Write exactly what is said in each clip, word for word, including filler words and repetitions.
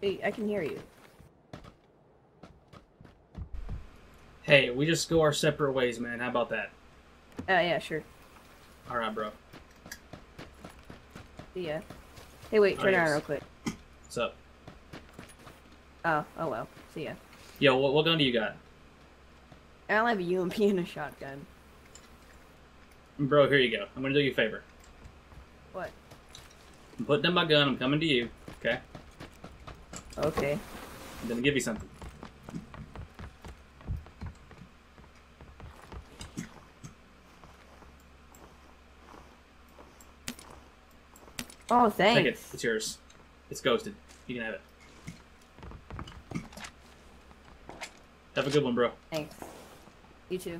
Wait, I can hear you. Hey, we just go our separate ways, man. How about that? Oh, uh, yeah, sure. Alright, bro. See ya. Hey, wait, turn Adios. around real quick. What's up? Oh, oh well. See ya. Yo, what, what gun do you got? I don't have a U M P and a shotgun. Bro, here you go. I'm gonna do you a favor. What? I'm putting down my gun. I'm coming to you. Okay? Okay. I'm gonna give you something. Oh, thanks. Take it. It's yours. It's ghosted. You can have it. Have a good one, bro. Thanks. You too.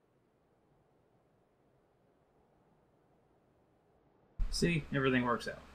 See? Everything works out.